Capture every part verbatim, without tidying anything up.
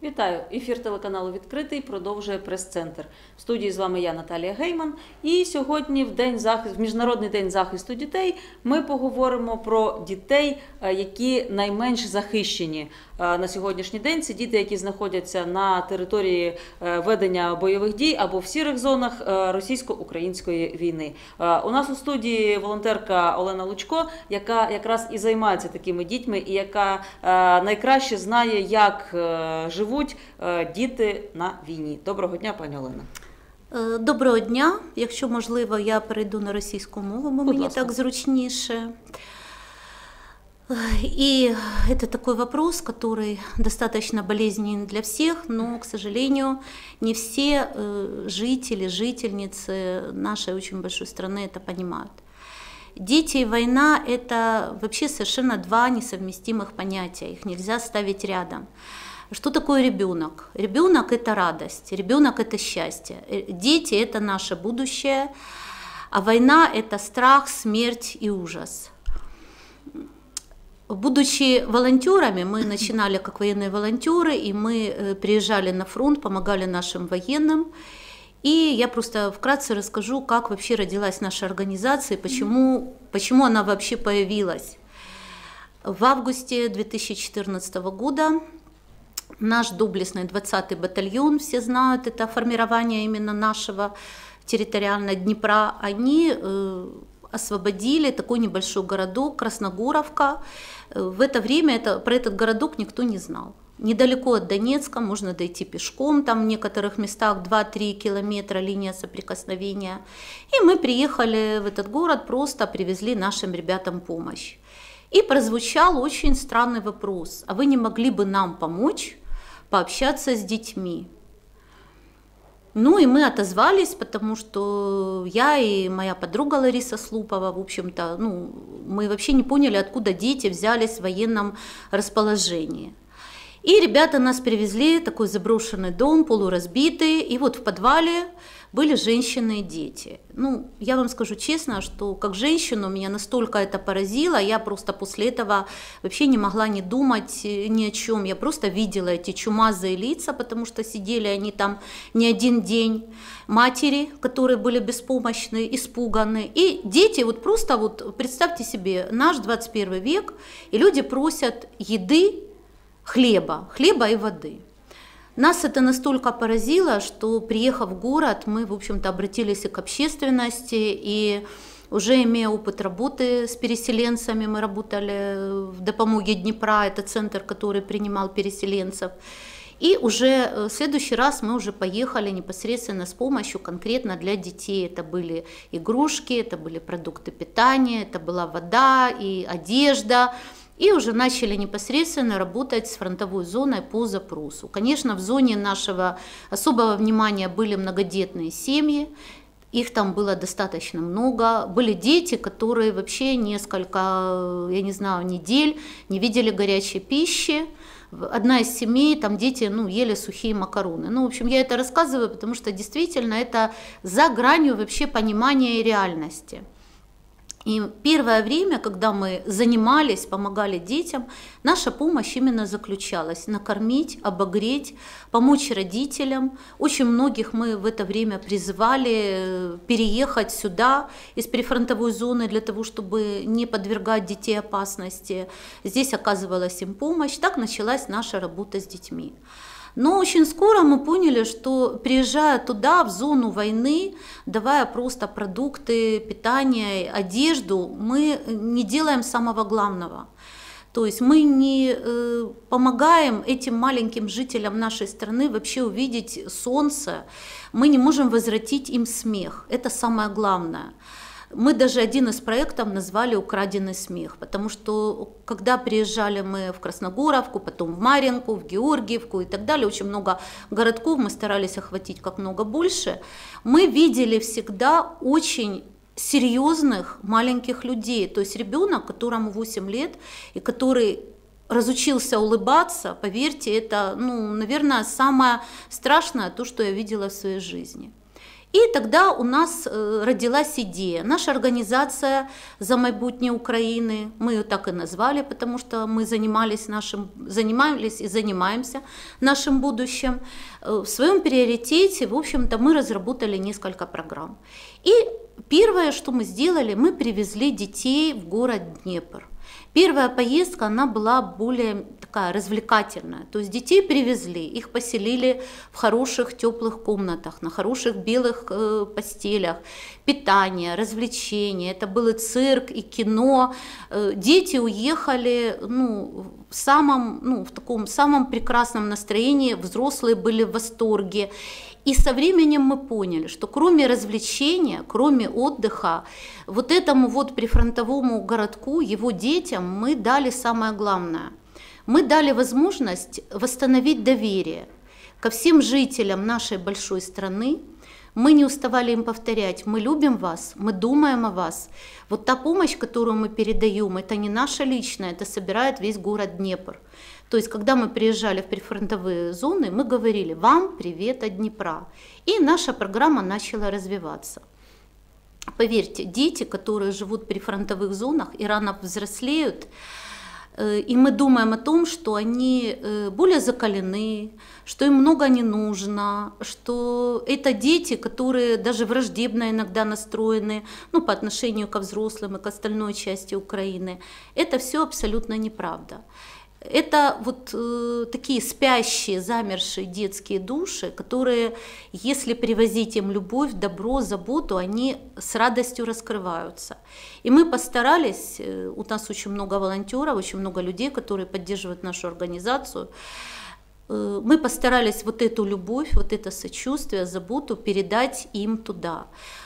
Вітаю! Ефір телеканалу «Відкритий» продовжує прес-центр. В студії з вами я, Наталія Гейман. І сьогодні, в, день захист... в Міжнародний день захисту дітей, ми поговоримо про дітей, які найменш захищені на сьогоднішній день. Це діти, які знаходяться на території ведення бойових дій або в сірих зонах російсько-української війни. У нас у студії волонтерка Олена Лучко, яка якраз і займається такими дітьми, і яка найкраще знає, як живуть діти на війні. Доброго дня, пані Олена. Доброго дня. Якщо можливо, я перейду на російську мову, бо мені так зручніше. И это такой вопрос, который достаточно болезненен для всех, но, к сожалению, не все жители, жительницы нашей очень большой страны это понимают. Дети и война – это вообще совершенно два несовместимых понятия, их нельзя ставить рядом. Что такое ребенок? Ребенок – это радость, ребенок – это счастье. Дети – это наше будущее, а война – это страх, смерть и ужас. Будучи волонтерами, мы начинали как военные волонтеры, и мы приезжали на фронт, помогали нашим военным. И я просто вкратце расскажу, как вообще родилась наша организация, почему, почему она вообще появилась. В августе две тысячи четырнадцатого года наш доблестный двадцатый батальон, все знают, это формирование именно нашего территориального Днепра, они э, освободили такой небольшой городок Красногоровка. В это время это, про этот городок никто не знал. Недалеко от Донецка, можно дойти пешком, там в некоторых местах два-три километра линия соприкосновения. И мы приехали в этот город, просто привезли нашим ребятам помощь. И прозвучал очень странный вопрос: а вы не могли бы нам помочь пообщаться с детьми? Ну и мы отозвались, потому что я и моя подруга Лариса Слупова, в общем-то, ну, мы вообще не поняли, откуда дети взялись в военном расположении. И ребята нас привезли в такой заброшенный дом, полуразбитый, и вот в подвале были женщины и дети. Ну, я вам скажу честно, что как женщину меня настолько это поразило, я просто после этого вообще не могла не думать ни о чем. Я просто видела эти чумазые лица, потому что сидели они там не один день. Матери, которые были беспомощны, испуганы. И дети, вот просто вот представьте себе, наш двадцать первый век, и люди просят еды, хлеба, хлеба и воды. Нас это настолько поразило, что, приехав в город, мы, в общем-то, обратились и к общественности, и уже имея опыт работы с переселенцами, мы работали в Допомоге Днепра, это центр, который принимал переселенцев. И уже в следующий раз мы уже поехали непосредственно с помощью конкретно для детей. Это были игрушки, это были продукты питания, это была вода и одежда. И уже начали непосредственно работать с фронтовой зоной по запросу. Конечно, в зоне нашего особого внимания были многодетные семьи, их там было достаточно много. Были дети, которые вообще несколько, я не знаю, недель не видели горячей пищи. Одна из семей, там дети ну, ели сухие макароны. Ну, в общем, я это рассказываю, потому что действительно это за гранью вообще понимания и реальности. И первое время, когда мы занимались, помогали детям, наша помощь именно заключалась: накормить, обогреть, помочь родителям. Очень многих мы в это время призывали переехать сюда из прифронтовой зоны для того, чтобы не подвергать детей опасности. Здесь оказывалась им помощь. Так началась наша работа с детьми. Но очень скоро мы поняли, что приезжая туда, в зону войны, давая просто продукты, питание, одежду, мы не делаем самого главного. То есть мы не э, помогаем этим маленьким жителям нашей страны вообще увидеть солнце, мы не можем возвратить им смех, это самое главное. Мы даже один из проектов назвали «Украденный смех», потому что когда приезжали мы в Красногоровку, потом в Марьинку, в Георгиевку и так далее, очень много городков, мы старались охватить как много больше, мы видели всегда очень серьезных маленьких людей, то есть ребенок, которому восемь лет и который разучился улыбаться, поверьте, это, ну, наверное, самое страшное, то, что я видела в своей жизни. И тогда у нас родилась идея. Наша организация «За майбутнє Украины», мы ее так и назвали, потому что мы занимались, нашим, занимались и занимаемся нашим будущим. В своем приоритете, в общем-то, мы разработали несколько программ. И первое, что мы сделали, мы привезли детей в город Днепр. Первая поездка, она была более такая развлекательная. То есть детей привезли, их поселили в хороших теплых комнатах, на хороших белых э, постелях, питание, развлечения. Это был и цирк, и кино. Э, дети уехали ну, в, самом, ну, в таком самом прекрасном настроении, взрослые были в восторге. И со временем мы поняли, что кроме развлечения, кроме отдыха, вот этому вот прифронтовому городку, его детям мы дали самое главное. Мы дали возможность восстановить доверие ко всем жителям нашей большой страны. Мы не уставали им повторять: мы любим вас, мы думаем о вас. Вот та помощь, которую мы передаем, это не наша личная, это собирает весь город Днепр. То есть, когда мы приезжали в прифронтовые зоны, мы говорили: вам привет от Днепра. И наша программа начала развиваться. Поверьте, дети, которые живут в прифронтовых зонах и рано взрослеют, и мы думаем о том, что они более закалены, что им много не нужно, что это дети, которые даже враждебно иногда настроены, ну, по отношению ко взрослым и к остальной части Украины. Это все абсолютно неправда. Это вот э, такие спящие, замершие детские души, которые, если привозить им любовь, добро, заботу, они с радостью раскрываются. И мы постарались, э, у нас очень много волонтеров, очень много людей, которые поддерживают нашу организацию, э, мы постарались вот эту любовь, вот это сочувствие, заботу передать им туда.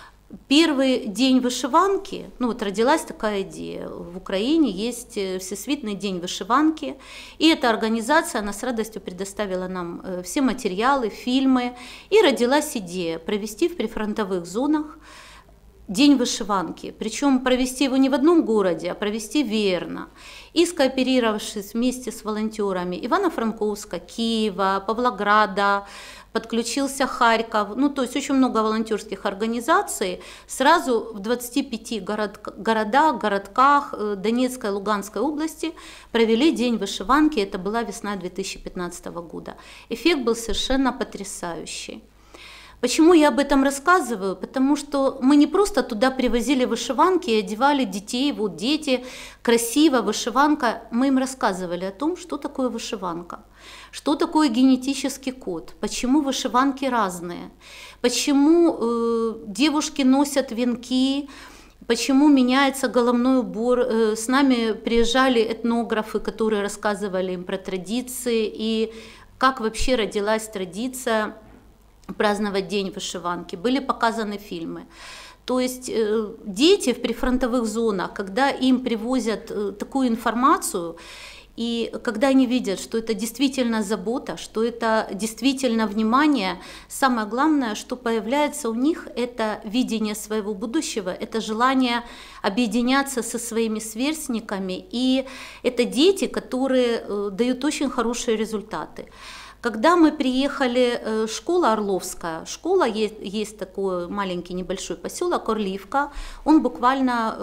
Первый день вышиванки, ну вот родилась такая идея, в Украине есть Всесвітний день вышиванки, и эта организация, она с радостью предоставила нам все материалы, фильмы, и родилась идея провести в прифронтовых зонах день вышиванки, причем провести его не в одном городе, а провести веерно. И скооперировавшись вместе с волонтерами Ивано-Франковска, Киева, Павлограда, подключился Харьков, ну то есть очень много волонтерских организаций, сразу в двадцати пяти город, городах, городках Донецкой и Луганской области провели день вышиванки, это была весна две тысячи пятнадцатого года. Эффект был совершенно потрясающий. Почему я об этом рассказываю? Потому что мы не просто туда привозили вышиванки и одевали детей, вот дети, красиво, вышиванка. Мы им рассказывали о том, что такое вышиванка, что такое генетический код, почему вышиванки разные, почему э, девушки носят венки, почему меняется головной убор. С нами приезжали этнографы, которые рассказывали им про традиции и как вообще родилась традиция праздновать день вышиванки. Были показаны фильмы. То есть э, дети в прифронтовых зонах, когда им привозят э, такую информацию, и когда они видят, что это действительно забота, что это действительно внимание, самое главное, что появляется у них, это видение своего будущего, это желание объединяться со своими сверстниками, и это дети, которые э, дают очень хорошие результаты. Когда мы приехали, школа Орловская, школа, есть, есть такой маленький небольшой поселок Орливка, он буквально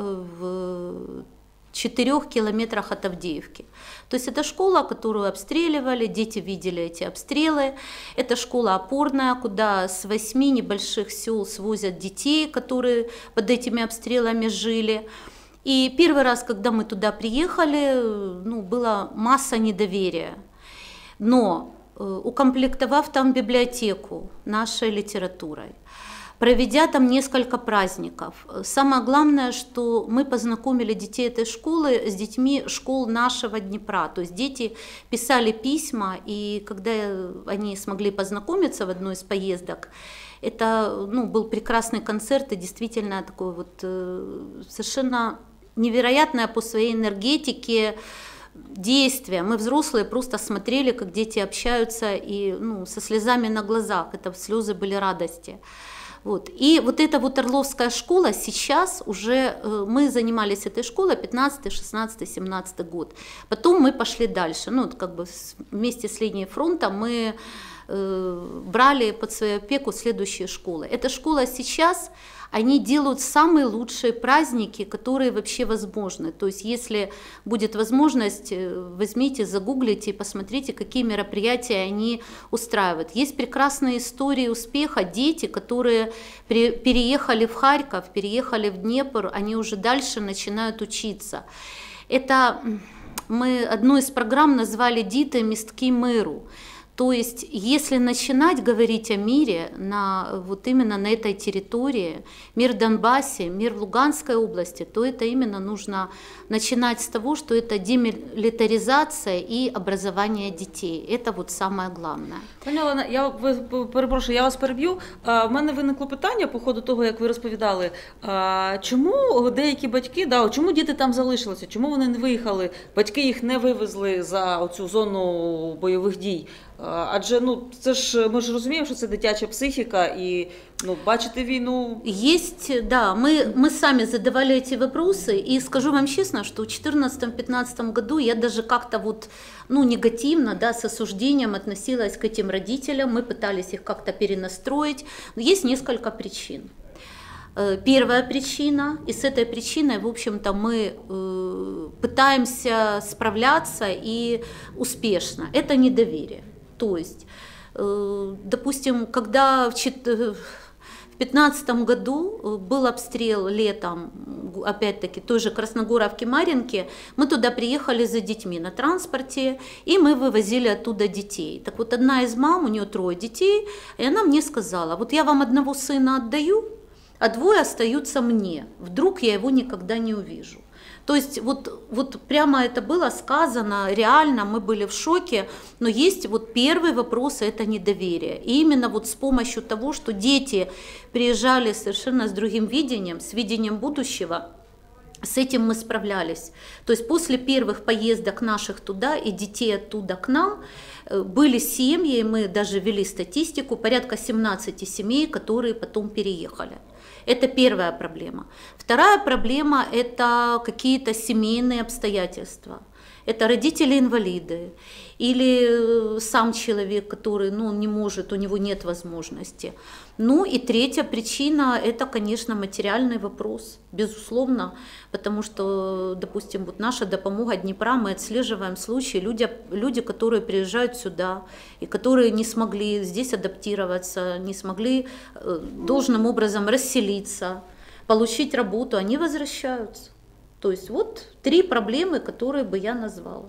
в четырех километрах от Авдеевки. То есть это школа, которую обстреливали, дети видели эти обстрелы. Это школа опорная, куда с восьми небольших сел свозят детей, которые под этими обстрелами жили. И первый раз, когда мы туда приехали, ну, была масса недоверия. Но укомплектовав там библиотеку нашей литературой, проведя там несколько праздников. Самое главное, что мы познакомили детей этой школы с детьми школ нашего Днепра. То есть дети писали письма, и когда они смогли познакомиться в одной из поездок, это ну, был прекрасный концерт и действительно такое вот совершенно невероятное по своей энергетике действия. Мы, взрослые, просто смотрели, как дети общаются, и ну, со слезами на глазах. Это слезы были радости. Вот. И вот эта вот Орловская школа, сейчас уже мы занимались этой школой пятнадцатый, шестнадцатый, семнадцатый год. Потом мы пошли дальше. Ну, как бы вместе с линией фронта мы брали под свою опеку следующие школы. Эта школа сейчас, они делают самые лучшие праздники, которые вообще возможны. То есть, если будет возможность, возьмите, загуглите и посмотрите, какие мероприятия они устраивают. Есть прекрасные истории успеха, дети, которые переехали в Харьков, переехали в Днепр, они уже дальше начинают учиться. Это мы одну из программ назвали «Діти містки миру». То есть, если начинать говорить о мире на, вот именно на этой территории, мир в Донбассе, мир в Луганской области, то это именно нужно начинать с того, что это демилитаризация и образование детей. Это вот самое главное. Пані Олена, я перепрошую, я вас переб'ю. В мене виникло питання по ходу того, як ви розповідали. Чому деякі батьки, да, чому діти там залишилися, чому вони не виїхали, батьки їх не вивезли за оцю зону бойових дій? Адже ну це ж ми ж розуміємо, що це дитяча психіка і ну бачити війну. Есть, да, мы мы сами задавали эти вопросы, и скажу вам честно, что в две тысячи четырнадцатом-пятнадцатом году я даже как-то вот ну негативно, да, с осуждением относилась к этим родителям, мы пытались их как-то перенастроить, но есть несколько причин. Первая причина, и с этой причиной, в общем-то, мы э, пытаемся справляться и успешно, это недоверие. То есть, э, допустим, когда в две тысячи пятнадцатом году был обстрел летом, опять-таки, той же Красногоровки, Марьинки, мы туда приехали за детьми на транспорте, и мы вывозили оттуда детей. Так вот, одна из мам, у нее трое детей, и она мне сказала, вот я вам одного сына отдаю, а двое остаются мне, вдруг я его никогда не увижу. То есть вот, вот прямо это было сказано, реально мы были в шоке, но есть вот первый вопрос, это недоверие. И именно вот с помощью того, что дети приезжали совершенно с другим видением, с видением будущего, с этим мы справлялись. То есть после первых поездок наших туда и детей оттуда к нам, были семьи, мы даже вели статистику, порядка семнадцати семей, которые потом переехали. Это первая проблема. Вторая проблема – это какие-то семейные обстоятельства. Это родители-инвалиды или сам человек, который ну, не может, у него нет возможности. Ну и третья причина – это, конечно, материальный вопрос, безусловно, потому что, допустим, вот наша допомога Днепра, мы отслеживаем случаи, люди, люди, которые приезжают сюда и которые не смогли здесь адаптироваться, не смогли должным образом расселиться, получить работу, они возвращаются. То есть вот три проблеми, які би я назвала.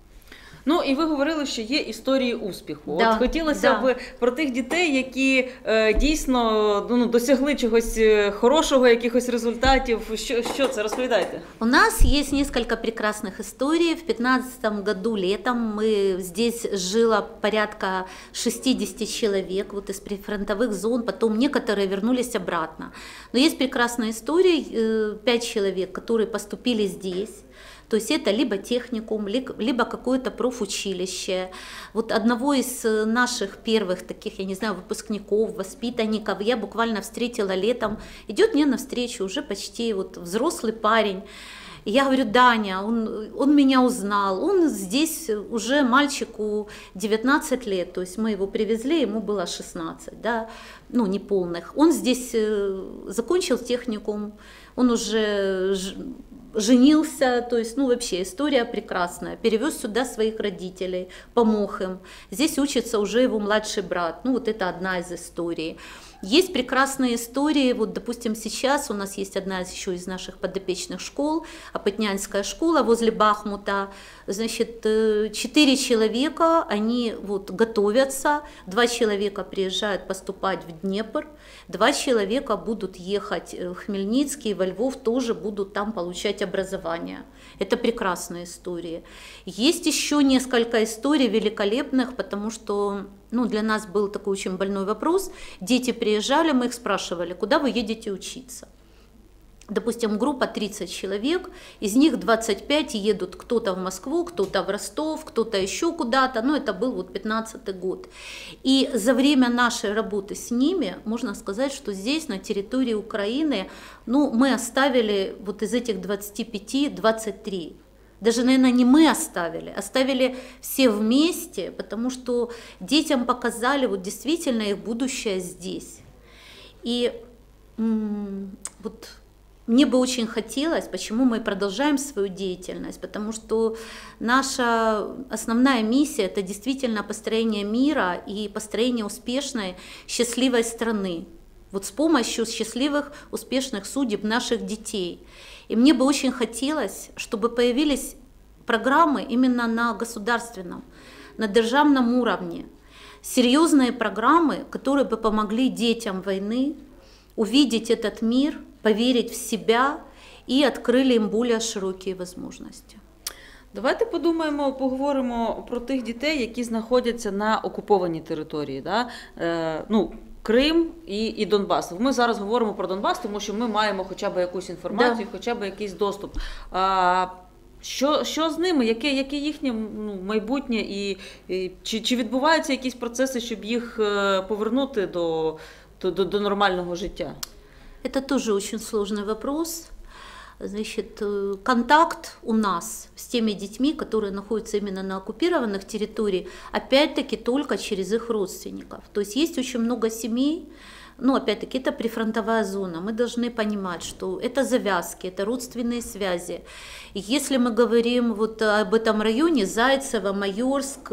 Ну і ви говорили, що є історії успіху. Да, От хотілося да. б про тих дітей, які е, дійсно ну, досягли чогось хорошого, якихось результатів. Що, що це? Розповідайте. У нас есть несколько прекрасных историй. В две тысячи пятнадцатом году летом мы здесь жило порядка шестьдесят человек вот из прифронтовых зон, потом некоторые вернулись обратно. Но есть прекрасная история, пять человек, которые поступили здесь. То есть это либо техникум, либо какое-то профучилище. Вот одного из наших первых таких, я не знаю, выпускников, воспитанников я буквально встретила летом. Идет мне навстречу уже почти вот взрослый парень. И я говорю, Даня, он, он меня узнал, он здесь уже мальчику девятнадцать лет, то есть мы его привезли, ему было шестнадцать, да, ну не полных. Он здесь закончил техникум, он уже женился, то есть, ну вообще история прекрасная, перевез сюда своих родителей, помог им. Здесь учится уже его младший брат, ну вот это одна из историй. Есть прекрасные истории, вот допустим сейчас у нас есть одна еще из наших подопечных школ, Опытнянская школа возле Бахмута, значит четыре человека, они вот готовятся, два человека приезжают поступать в Днепр, два человека будут ехать в Хмельницкий, во Львов, тоже будут там получать образование. Это прекрасные истории. Есть еще несколько историй великолепных, потому что ну, для нас был такой очень больной вопрос. Дети приезжали, мы их спрашивали, куда вы едете учиться? Допустим, группа тридцать человек, из них двадцать пять едут кто-то в Москву, кто-то в Ростов, кто-то еще куда-то, ну это был вот пятнадцатый год. И за время нашей работы с ними, можно сказать, что здесь на территории Украины, ну мы оставили вот из этих двадцати пяти двадцать три. Даже, наверное, не мы оставили, оставили все вместе, потому что детям показали вот действительно их будущее здесь. И м- вот мне бы очень хотелось, почему мы продолжаем свою деятельность, потому что наша основная миссия – это действительно построение мира и построение успешной, счастливой страны. Вот с помощью счастливых, успешных судеб наших детей. И мне бы очень хотелось, чтобы появились программы именно на государственном, на державном уровне. Серьезные программы, которые бы помогли детям войны увидеть этот мир, поверить в себя і відкрили їм більш широкі можливості. Давайте подумаємо, поговоримо про тих дітей, які знаходяться на окупованій території. Да? Е, ну, Крим і, і Донбас. Ми зараз говоримо про Донбас, тому що ми маємо хоча б якусь інформацію, да. хоча б якийсь доступ. А, що, що з ними? Яке, яке їхнє ну, майбутнє? І, і чи, чи відбуваються якісь процеси, щоб їх повернути до, до, до нормального життя? Это тоже очень сложный вопрос. Значит, контакт у нас с теми детьми, которые находятся именно на оккупированных территориях, опять-таки только через их родственников. То есть есть очень много семей, но опять-таки это прифронтовая зона. Мы должны понимать, что это завязки, это родственные связи. И если мы говорим вот об этом районе, Зайцево, Майорск,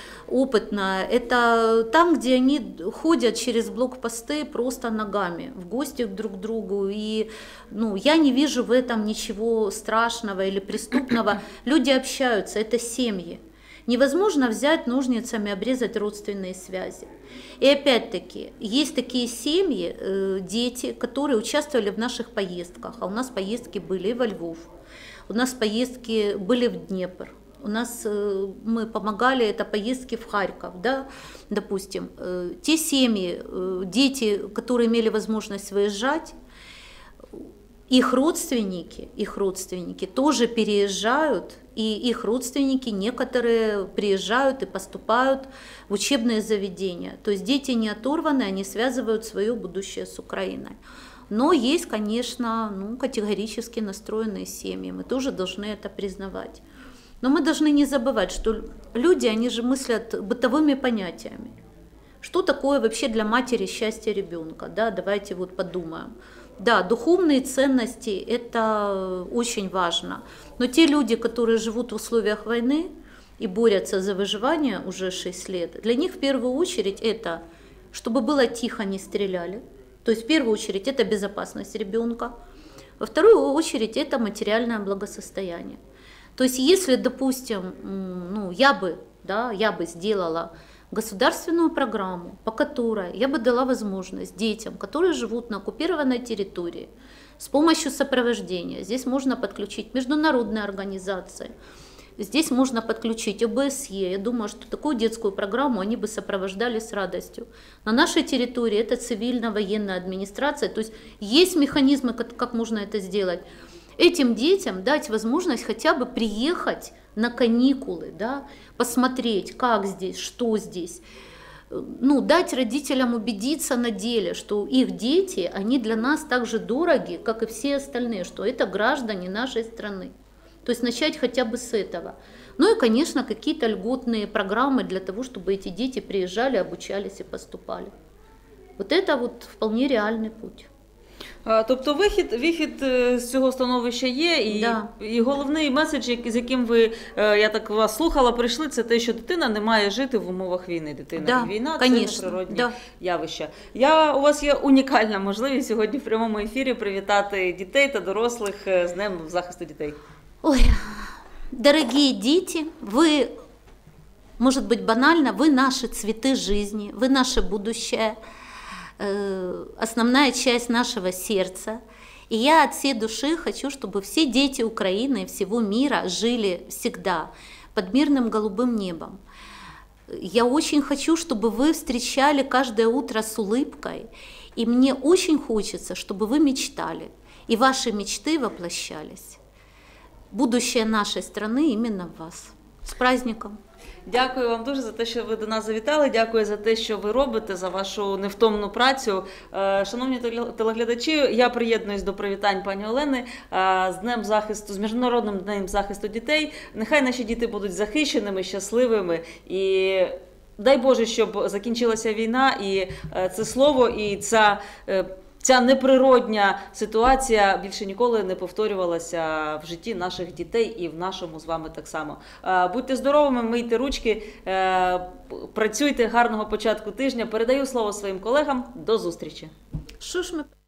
Опытно, это там, где они ходят через блокпосты просто ногами, в гости друг к другу. И ну, я не вижу в этом ничего страшного или преступного. Люди общаются, это семьи. Невозможно взять ножницами, обрезать родственные связи. И опять-таки, есть такие семьи, дети, которые участвовали в наших поездках, а у нас поездки были и во Львов, у нас поездки были в Днепр, у нас мы помогали, это поездки в Харьков, да, допустим. Те семьи, дети, которые имели возможность выезжать, их родственники, их родственники тоже переезжают, и их родственники некоторые приезжают и поступают в учебные заведения. То есть дети не оторваны, они связывают свое будущее с Украиной. Но есть, конечно, ну, категорически настроенные семьи, мы тоже должны это признавать. Но мы должны не забывать, что люди, они же мыслят бытовыми понятиями. Что такое вообще для матери счастье ребенка? Да, давайте вот подумаем. Да, духовные ценности – это очень важно. Но те люди, которые живут в условиях войны и борются за выживание уже шесть лет, для них в первую очередь это, чтобы было тихо, не стреляли. То есть в первую очередь это безопасность ребенка. Во вторую очередь это материальное благосостояние. То есть если, допустим, ну, я бы, да, я бы сделала государственную программу, по которой я бы дала возможность детям, которые живут на оккупированной территории, с помощью сопровождения. Здесь можно подключить международные организации, здесь можно подключить О Бэ Эс Е. Я думаю, что такую детскую программу они бы сопровождали с радостью. На нашей территории это цивильно-военная администрация, то есть есть механизмы, как, как можно это сделать. Этим детям дать возможность хотя бы приехать на каникулы, да, посмотреть, как здесь, что здесь. Ну, дать родителям убедиться на деле, что их дети, они для нас так же дороги, как и все остальные, что это граждане нашей страны. То есть начать хотя бы с этого. Ну и, конечно, какие-то льготные программы для того, чтобы эти дети приезжали, обучались и поступали. Вот это вот вполне реальный путь. Тобто вихід, вихід з цього становища є, і, да. і головний меседж, з яким ви, я так вас слухала, прийшли, це те, що дитина не має жити в умовах війни. Дитина да, і війна – конечно, це неприродні да. явища. Я, у вас є унікальна можливість сьогодні в прямому ефірі привітати дітей та дорослих з Днем захисту дітей. Ой, дорогие дети, вы, может быть банально, вы наши цветы жизни, вы наше будущее, основная часть нашего сердца. И я от всей души хочу, чтобы все дети Украины и всего мира жили всегда под мирным голубым небом. Я очень хочу, чтобы вы встречали каждое утро с улыбкой. И мне очень хочется, чтобы вы мечтали, и ваши мечты воплощались. Будущее нашей страны именно в вас. С праздником! Дякую вам дуже за те, що ви до нас завітали. Дякую за те, що ви робите, за вашу невтомну працю. Е, Шановні теле- телеглядачі, я приєднуюсь до привітань пані Олени е, з Днем захисту, з Міжнародним днем захисту дітей. Нехай наші діти будуть захищеними, щасливими і дай Боже, щоб закінчилася війна і е, це слово, і ця е, Ця неприродня ситуація більше ніколи не повторювалася в житті наших дітей і в нашому з вами так само. Е, Будьте здоровими, мийте ручки, е, працюйте, гарного початку тижня. Передаю слово своїм колегам. До зустрічі. Что ж мы